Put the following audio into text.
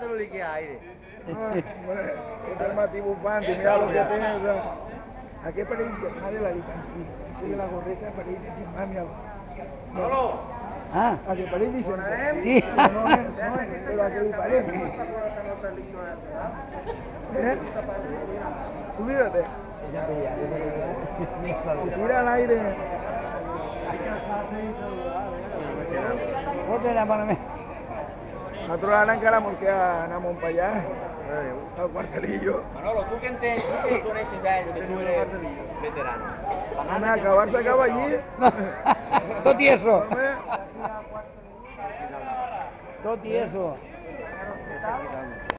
te lo liquea aire. Este es Mati Bufante, mira lo que tiene. O sea, aquí es para ir de la Alicantilla. Soy de la gorrita para ir de mira. Ah, A que para ir dicen. sí. No es, pero a que le parece. Tú fíjate. Se tira al aire. Otra la para mí. Nosotros arrancamos que andamos para allá. Al cuartelillo. Manolo, ¿tú quién te conoces ya que tú eres veterano? A acabar se acaba allí. Todo tieso. Todo tieso.